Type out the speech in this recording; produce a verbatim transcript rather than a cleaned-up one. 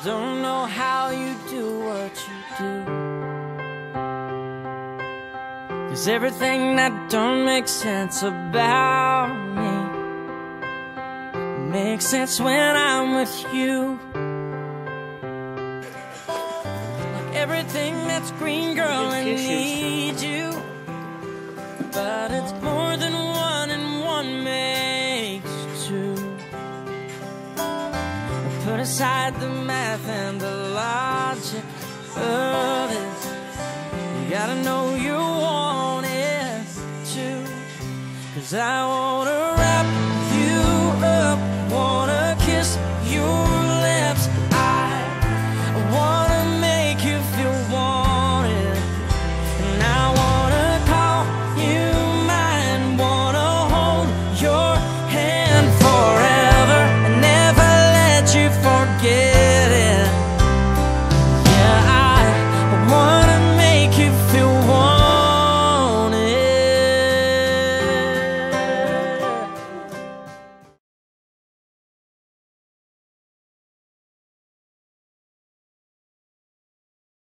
don't know how you do what you do, 'cause everything that don't make sense about me makes sense when I'm with you. Like everything that's green, girl, I need you, but it's more than one and one makes two. Put aside the math and the logic of it, you gotta know you want it too, 'cause I wanna wrap you up, wanna kiss you